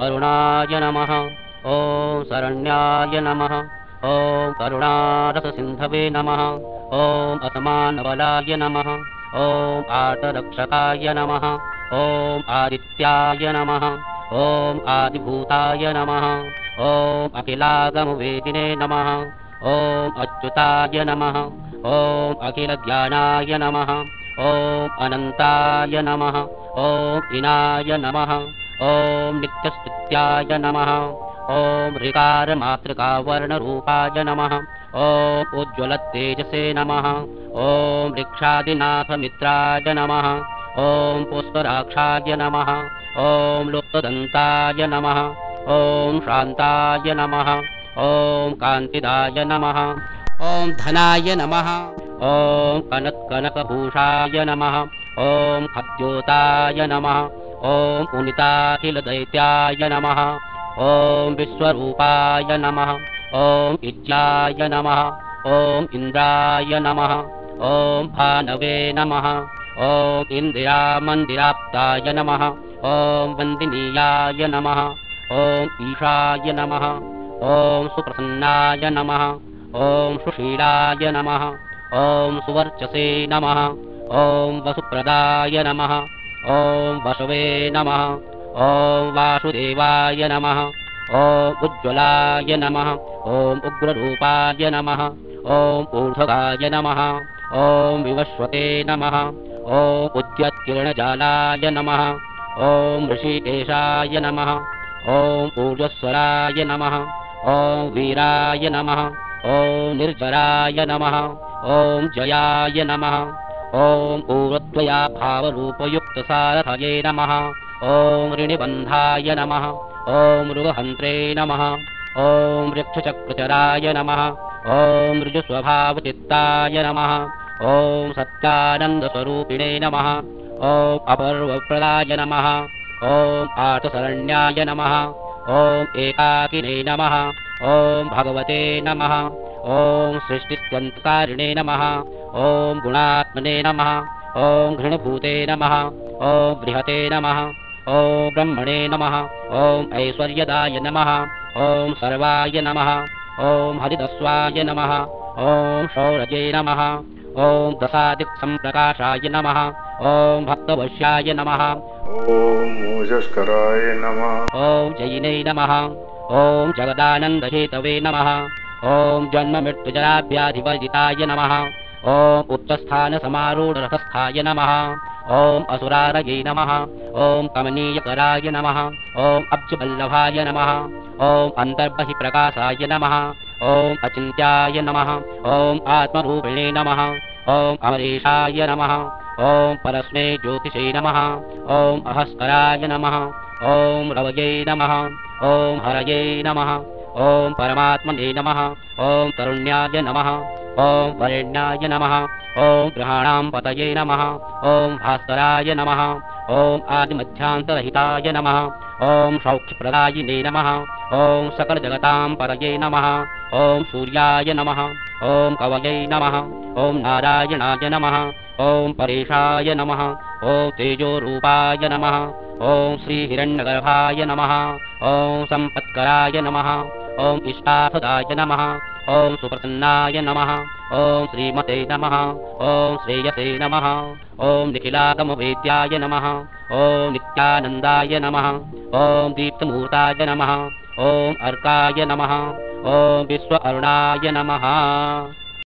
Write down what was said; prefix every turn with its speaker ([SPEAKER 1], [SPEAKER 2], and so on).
[SPEAKER 1] करुणाय नमः ॐ शरण्याय नमः ॐ करुणारससिन्धवे नमः ॐ असमानबलाय नमः ॐ आर्तरक्षकाय नमः ॐ आदित्याय नमः ॐ आदिभूताय नमः ॐ अखिलागमवेदिने नमः ॐ अच्युताय नमः ॐ अखिलज्ञानाय नमः ॐ अनन्ताय नमः ॐ इनाय नमः ॐ नित्यस्तुत्याय नमः ॐ ऋकारमातृकावर्णरूपाय नमः ॐ उज्ज्वलतेजसे नमः ॐ वृक्षादिनाथमित्राय नमः ॐ पुष्पराक्षाय नमः ॐ लुप्तदन्ताय नमः ॐ शान्ताय नमः ॐ कान्तिदाय नमः ॐ धनाय नमः ॐ कनत्कनकभूषाय नमः ॐ खद्योताय नमः ॐ पुनिताखिलदैत्याय नमः ॐ विश्वरूपाय नमः ॐ इज्याय नमः ॐ इन्द्राय नमः ॐ भानवे नमः ॐ इन्दिरामन्दिराप्ताय नमः ॐ वन्दिनीयाय नमः ॐ ईशाय नमः ॐ सुप्रसन्नाय नमः ॐ सुशीलाय नमः ॐ सुवर्चसे नमः ॐ वसुप्रदाय नमः ॐ वसवे नमः ॐ वासुदेवाय नमः ॐ उज्ज्वलाय नमः ॐ उग्ररूपाय नमः ॐ ऊर्ध्वगाय नमः ॐ विवस्वते नमः ॐ उद्यत्किरणजालाय नमः ॐ ऋषिकेशाय नमः ॐ ऊर्ध्वस्वराय नमः ॐ वीराय नमः ॐ निर्जराय नमः ॐ जयाय नमः ॐ ऊर्ध्वया भावरूपयुक्तसारथये नमः ॐ ऋणिबन्धाय नमः ॐ मृगहन्त्रे नमः ॐ वृक्षचक्रचराय नमः ॐ ऋजुस्वभावचित्ताय नमः ॐ सत्यानन्दस्वरूपिणे नमः ॐ अपर्वप्रदाय नमः ॐ आर्तशरण्याय नमः ॐ एकाकिने नमः ॐ भगवते नमः ॐ सृष्टिस्त्वन्तकारिणे नमः ॐ गुणात्मने नमः ॐ घृणभूते नमः ॐ बृहते नमः ॐ ब्रह्मणे नमः ॐ ऐश्वर्यदाय नमः ॐ सर्वाय नमः ॐ हरिदस्वाय नमः ॐ शौरजे नमः ॐ दशादिक्सम्प्रकाशाय नमः ॐ भक्तवश्याय नमः
[SPEAKER 2] ॐ ओजस्कराय नमः
[SPEAKER 1] ॐ जयिने नमः ॐ जगदानन्दहेतवे नमः ॐ जन्ममृत्युजराभ्याधिवर्जिताय नमः ॐ उच्चस्थानसमारूढरथस्थाय नमः ॐ असुरारये नमः ॐ कमनीयकराय नमः ॐ अब्जवल्लभाय नमः ॐ अन्तर्बहिप्रकाशाय नमः ॐ अचिन्त्याय नमः ॐ आत्मरूपिणे नमः ॐ अमरेशाय नमः ॐ परस्मै ज्योतिषे नमः ॐ अहस्कराय नमः ॐ रवये नमः ॐ हरये नमः ॐ परमात्मने नमः ॐ तरुण्याय नमः ॐ वरेण्याय नमः ॐ ग्रहाणां पतये नमः ॐ भास्कराय नमः ॐ आदिमध्यान्तरहिताय नमः ॐ सौख्यप्रदायिने नमः ॐ सकलजगतां परये नमः ॐ सूर्याय नमः ॐ कवये नमः ॐ नारायणाय नमः ॐ परेशाय नमः ॐ तेजोरूपाय नमः ॐ श्रीहिरण्यगर्भाय नमः ॐ सम्पत्कराय नमः ॐ इष्टार्थदाय नमः ॐ सुप्रसन्नाय नमः ॐ श्रीमते नमः ॐ श्रेयसे नमः ॐ निखिलागमवेद्याय नमः ॐ नित्यानन्दाय नमः ॐ दीप्तमूर्ताय नमः ॐ अर्काय नमः ॐ विश्व अरुणाय नमः।